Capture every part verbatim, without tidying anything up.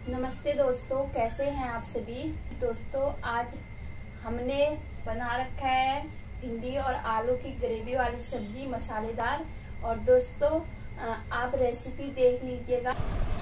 नमस्ते दोस्तों, कैसे हैं आप सभी। दोस्तों आज हमने बना रखा है भिंडी और आलू की ग्रेवी वाली सब्जी मसालेदार। और दोस्तों आप रेसिपी देख लीजिएगा।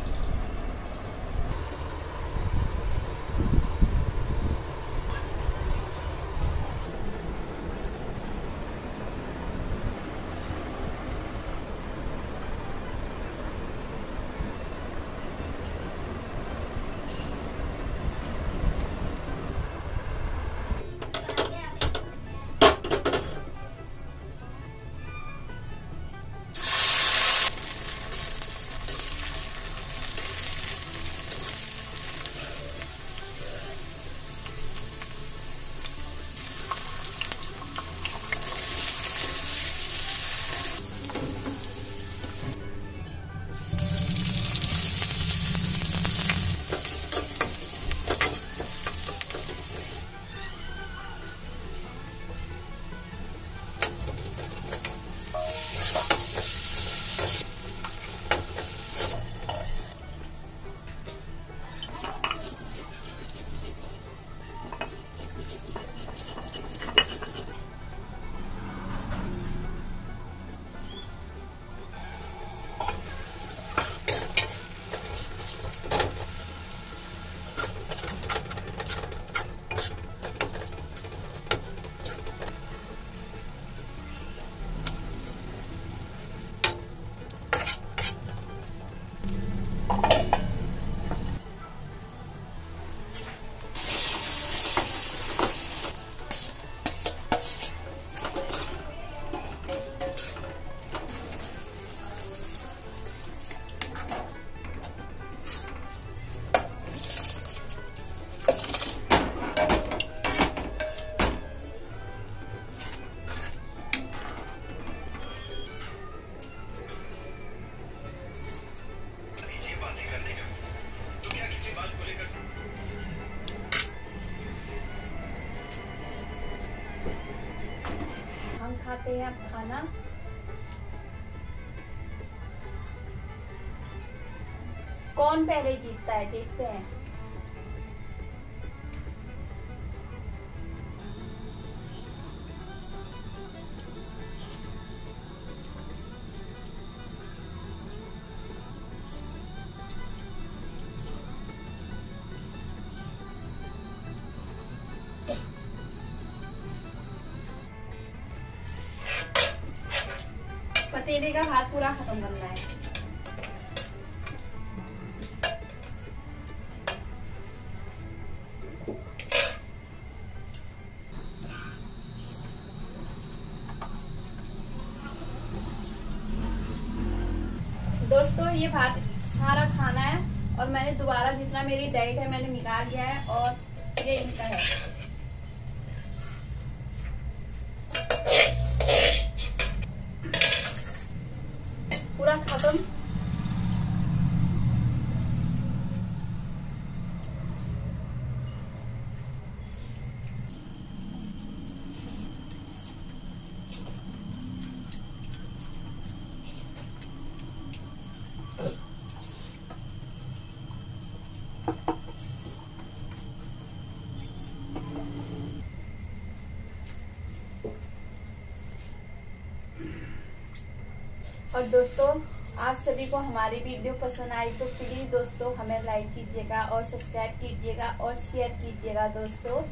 हम खाते हैं अब खाना। कौन पहले जीतता है देखते हैं। पतीले का हाथ पूरा खत्म करना है। दोस्तों ये भात सारा खाना है और मैंने दोबारा जितना मेरी डाइट है मैंने निकाल लिया है और ये इनका है। पूरा खत्म। और दोस्तों आप सभी को हमारी वीडियो पसंद आई तो प्लीज दोस्तों हमें लाइक कीजिएगा और सब्सक्राइब कीजिएगा और शेयर कीजिएगा दोस्तों।